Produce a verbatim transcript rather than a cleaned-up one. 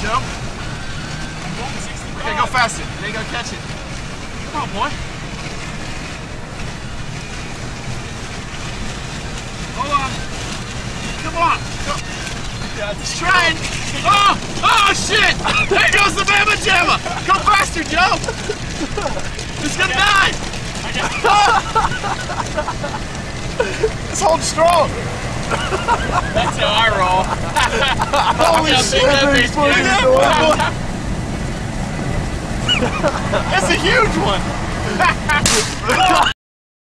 Joe. Okay, go faster. There you go, catch it. Come on, boy. Hold on. Come on. Go. Yeah, just trying. Oh! Oh, shit! There goes the Mama Jamma! Go faster, Joe! It's gonna die! It's holding strong. That's how I roll. Holy shit! That's a huge one!